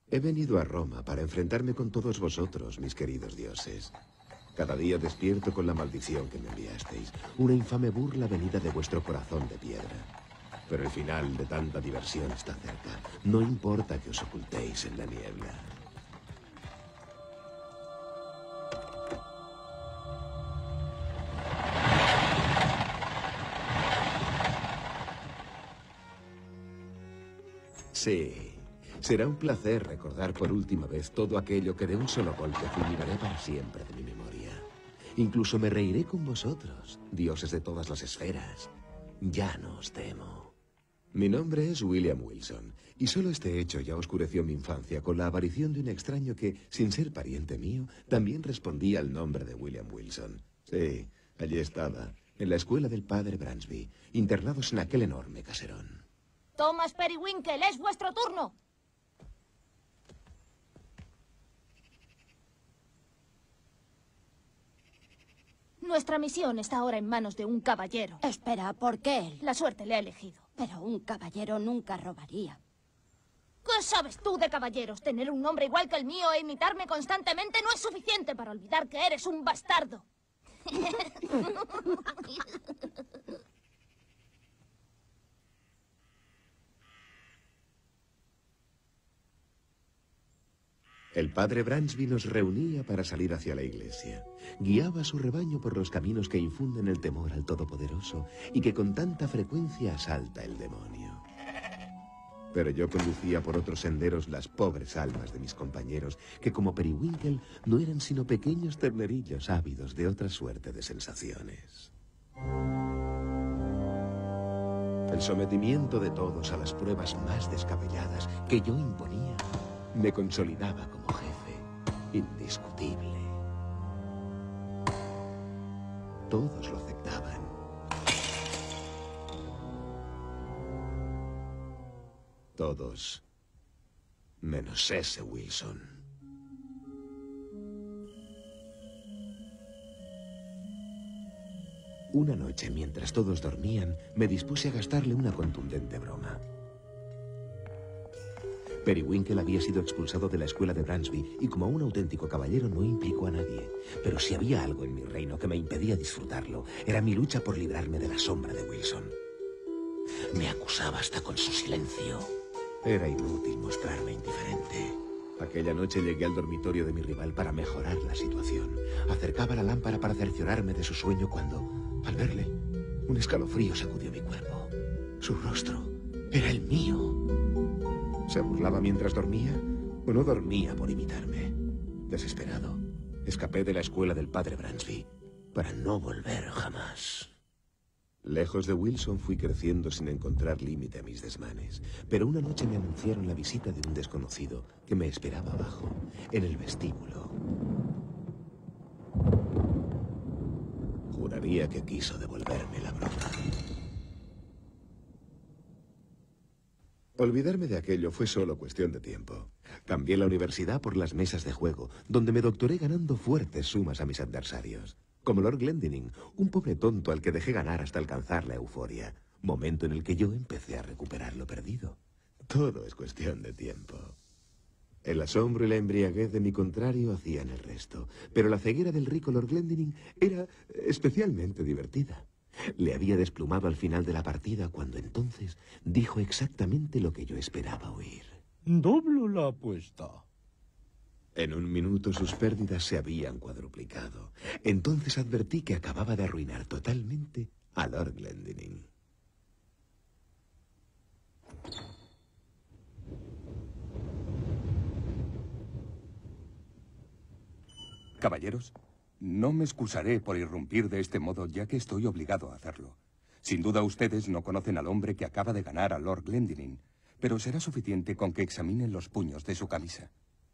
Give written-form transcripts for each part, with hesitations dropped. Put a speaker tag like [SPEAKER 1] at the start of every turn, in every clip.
[SPEAKER 1] He venido a Roma para enfrentarme con todos vosotros, mis queridos dioses. Cada día despierto con la maldición que me enviasteis, una infame burla venida de vuestro corazón de piedra. Pero el final de tanta diversión está cerca. No importa que os ocultéis en la niebla. Sí, será un placer recordar por última vez todo aquello que de un solo golpe fulminaré para siempre de mi memoria. Incluso me reiré con vosotros, dioses de todas las esferas. Ya no os temo. Mi nombre es William Wilson, y solo este hecho ya oscureció mi infancia con la aparición de un extraño que, sin ser pariente mío, también respondía al nombre de William Wilson. Sí, allí estaba, en la escuela del padre Bransby, internados en aquel enorme caserón.
[SPEAKER 2] Thomas Periwinkle, es vuestro turno. Nuestra misión está ahora en manos de un caballero.
[SPEAKER 3] Espera, ¿por qué él?
[SPEAKER 2] La suerte le ha elegido.
[SPEAKER 3] Pero un caballero nunca robaría.
[SPEAKER 2] ¿Qué sabes tú de caballeros? Tener un nombre igual que el mío e imitarme constantemente no es suficiente para olvidar que eres un bastardo.
[SPEAKER 1] El padre Bransby nos reunía para salir hacia la iglesia. Guiaba a su rebaño por los caminos que infunden el temor al Todopoderoso y que con tanta frecuencia asalta el demonio. Pero yo conducía por otros senderos las pobres almas de mis compañeros, que como Periwinkle no eran sino pequeños ternerillos ávidos de otra suerte de sensaciones. El sometimiento de todos a las pruebas más descabelladas que yo imponía me consolidaba como jefe, indiscutible. Todos lo aceptaban. Todos, menos ese Wilson. Una noche, mientras todos dormían, me dispuse a gastarle una contundente broma. Periwinkle había sido expulsado de la escuela de Bransby y como un auténtico caballero no implicó a nadie. Pero si había algo en mi reino que me impedía disfrutarlo, era mi lucha por librarme de la sombra de Wilson. Me acusaba hasta con su silencio. Era inútil mostrarme indiferente. Aquella noche llegué al dormitorio de mi rival para mejorar la situación. Acercaba la lámpara para cerciorarme de su sueño cuando, al verle, un escalofrío sacudió mi cuerpo. Su rostro era el mío. ¿Se burlaba mientras dormía o no dormía por imitarme? Desesperado, escapé de la escuela del padre Bransby para no volver jamás. Lejos de Wilson fui creciendo sin encontrar límite a mis desmanes, pero una noche me anunciaron la visita de un desconocido que me esperaba abajo, en el vestíbulo. Juraría que quiso devolverme la broma. Olvidarme de aquello fue solo cuestión de tiempo. Cambié la universidad por las mesas de juego, donde me doctoré ganando fuertes sumas a mis adversarios. Como Lord Glendinning, un pobre tonto al que dejé ganar hasta alcanzar la euforia. Momento en el que yo empecé a recuperar lo perdido. Todo es cuestión de tiempo. El asombro y la embriaguez de mi contrario hacían el resto, pero la ceguera del rico Lord Glendinning era especialmente divertida. Le había desplumado al final de la partida cuando entonces dijo exactamente lo que yo esperaba oír.
[SPEAKER 4] Doblo la apuesta.
[SPEAKER 1] En un minuto sus pérdidas se habían cuadruplicado. Entonces advertí que acababa de arruinar totalmente a Lord Glendinning.
[SPEAKER 5] Caballeros, no me excusaré por irrumpir de este modo, ya que estoy obligado a hacerlo. Sin duda ustedes no conocen al hombre que acaba de ganar a Lord Glendinning, pero será suficiente con que examinen los puños de su camisa.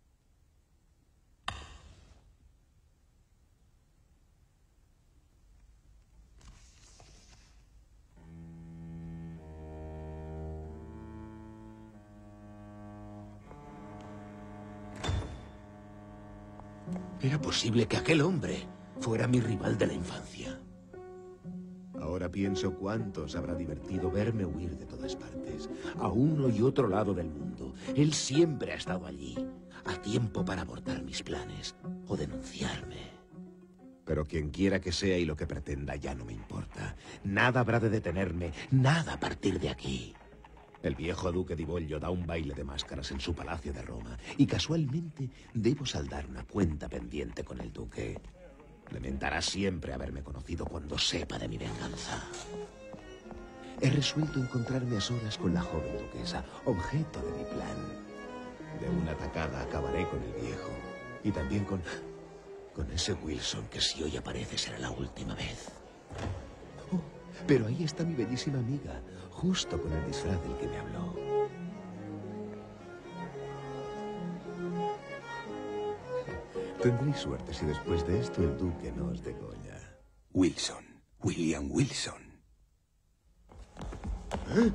[SPEAKER 1] Era posible que aquel hombre fuera mi rival de la infancia. Ahora pienso cuánto os habrá divertido verme huir de todas partes, a uno y otro lado del mundo, Él siempre ha estado allí, a tiempo para abortar mis planes o denunciarme. Pero quien quiera que sea y lo que pretenda ya no me importa. Nada habrá de detenerme, nada a partir de aquí. El viejo duque di Boglio da un baile de máscaras en su palacio de Roma y casualmente debo saldar una cuenta pendiente con el duque. Lamentará siempre haberme conocido cuando sepa de mi venganza. He resuelto encontrarme a solas con la joven duquesa, objeto de mi plan. De una tacada acabaré con el viejo y también con ese Wilson que si hoy aparece será la última vez. Oh, pero ahí está mi bellísima amiga, justo con el disfraz del que me habló. Tendréis suerte si después de esto el duque no os degolla.
[SPEAKER 5] Wilson. William Wilson.
[SPEAKER 1] ¿Eh?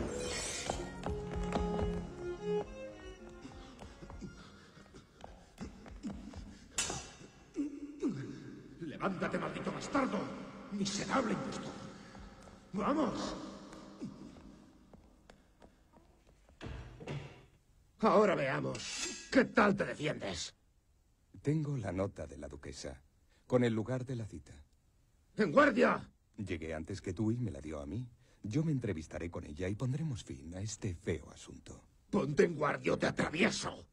[SPEAKER 6] ¡Levántate, maldito bastardo! ¡Miserable impostor! ¡Vamos! Ahora veamos. ¿Qué tal te defiendes?
[SPEAKER 5] Tengo la nota de la duquesa, con el lugar de la cita.
[SPEAKER 6] ¡En guardia!
[SPEAKER 5] Llegué antes que tú y me la dio a mí. Yo me entrevistaré con ella y pondremos fin a este feo asunto.
[SPEAKER 6] Ponte en guardia o te atravieso.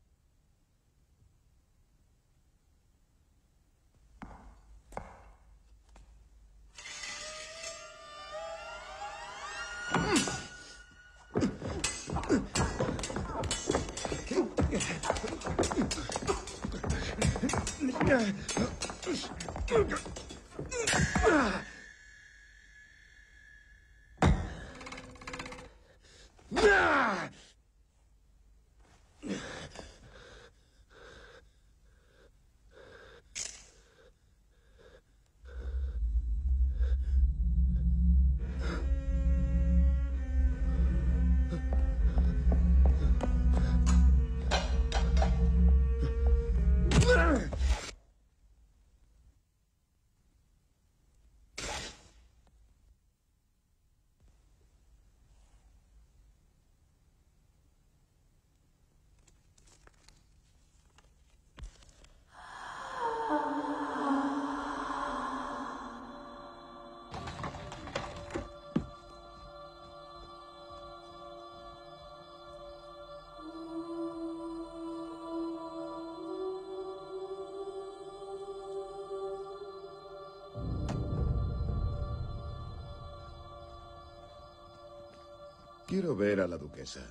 [SPEAKER 6] Quiero ver a la duquesa.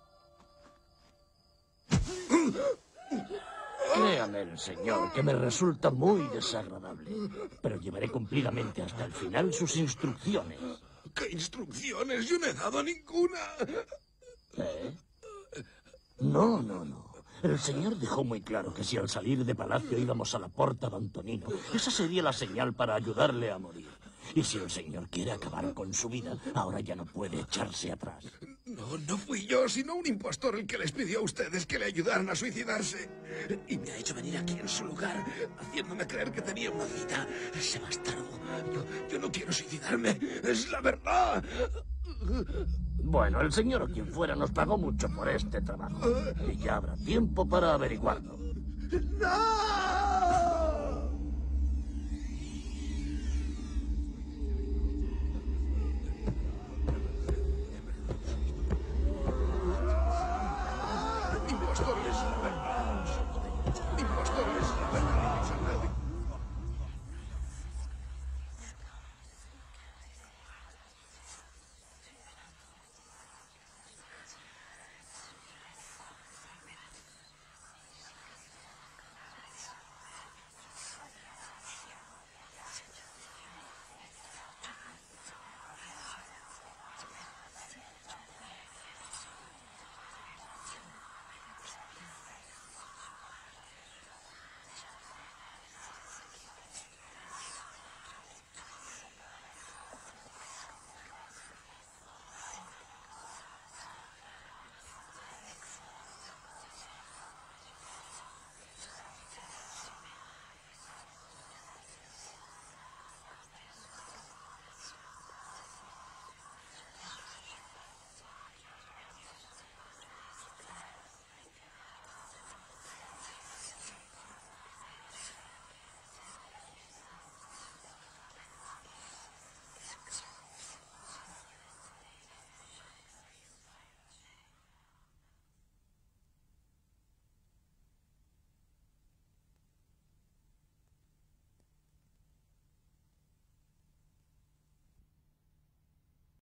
[SPEAKER 7] Créame, señor, que me resulta muy desagradable. Pero llevaré cumplidamente hasta el final sus instrucciones.
[SPEAKER 6] ¿Qué instrucciones? Yo no he dado ninguna.
[SPEAKER 7] ¿Eh? No. El señor dejó muy claro que si al salir de palacio íbamos a la Porta d'Antonino, esa sería la señal para ayudarle a morir. Y si el señor quiere acabar con su vida, ahora ya no puede echarse atrás.
[SPEAKER 6] No fui yo, sino un impostor el que les pidió a ustedes que le ayudaran a suicidarse. Y me ha hecho venir aquí en su lugar, haciéndome creer que tenía una cita. Ese bastardo. Yo no quiero suicidarme. Es la verdad.
[SPEAKER 7] Bueno, el señor o quien fuera nos pagó mucho por este trabajo. Y ya habrá tiempo para averiguarlo.
[SPEAKER 6] ¡No!